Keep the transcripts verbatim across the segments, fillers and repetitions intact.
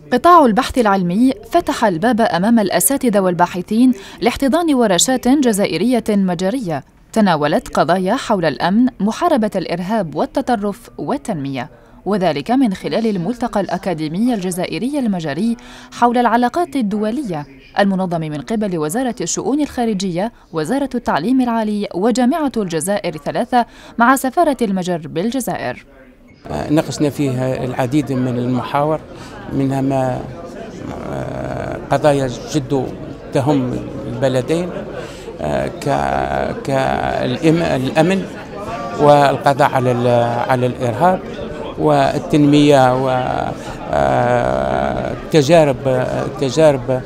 قطاع البحث العلمي فتح الباب أمام الأساتذة والباحثين لاحتضان ورشات جزائرية مجرية تناولت قضايا حول الأمن، محاربة الإرهاب والتطرف والتنمية، وذلك من خلال الملتقى الأكاديمي الجزائري المجري حول العلاقات الدولية المنظم من قبل وزارة الشؤون الخارجية، وزارة التعليم العالي، وجامعة الجزائر ثلاثة مع سفارة المجر بالجزائر. ناقشنا فيه العديد من المحاور، منها ما قضايا جد تهم البلدين كالأمن والقضاء على على الإرهاب والتنمية والتجارب التجارب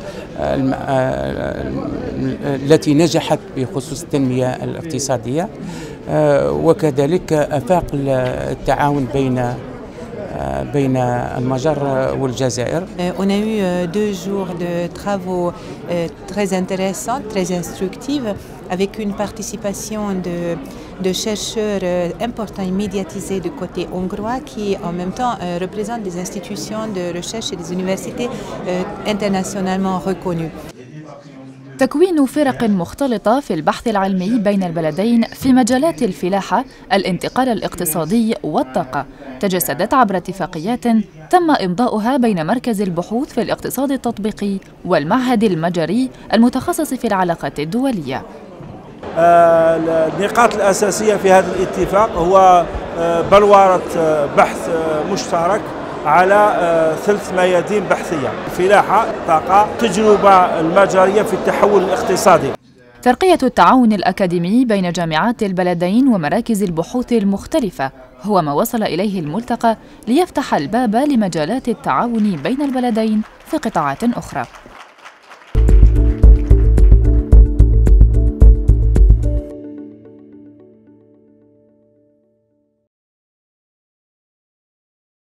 التي نجحت بخصوص التنمية الاقتصادية، وكذلك آفاق التعاون بين بين المجر والجزائر. On a eu deux jours de travaux très intéressants, très instructifs, avec une participation de, de chercheurs importants et médiatisés du côté hongrois qui en même temps représentent des institutions de recherche et des universités internationalement reconnues. تكوين فرق مختلطة في البحث العلمي بين البلدين في مجالات الفلاحة، الانتقال الاقتصادي والطاقة تجسدت عبر اتفاقيات تم إمضاؤها بين مركز البحوث في الاقتصاد التطبيقي والمعهد المجري المتخصص في العلاقات الدولية. النقاط الأساسية في هذا الاتفاق هو بلورة بحث مشترك على ثلاث ميادين بحثية: فلاحة، طاقة، تجربة المجرية في التحول الاقتصادي. ترقية التعاون الأكاديمي بين جامعات البلدين ومراكز البحوث المختلفة هو ما وصل إليه الملتقى ليفتح الباب لمجالات التعاون بين البلدين في قطاعات أخرى.